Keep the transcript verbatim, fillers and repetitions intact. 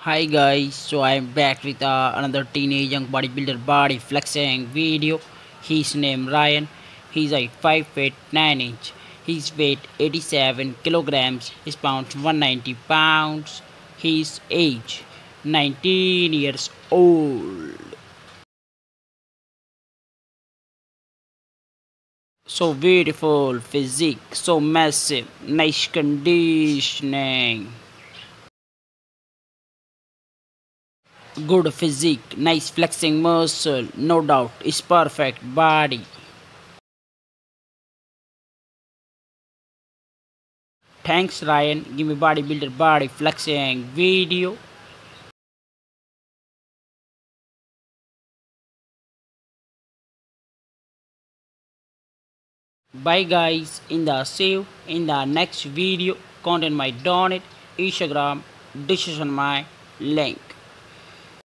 Hi guys, so I'm back with uh, another teenage young bodybuilder body flexing video. His name Ryan. He's like five feet nine inch. His weight eighty-seven kilograms. His pounds one hundred ninety pounds. His age nineteen years old. So beautiful physique, so massive, nice conditioning. Good physique, nice flexing muscle, no doubt, is perfect body. Thanks Ryan, give me bodybuilder body flexing video. Bye guys, in the see you in the next video. Content my donate Instagram, this is on my link.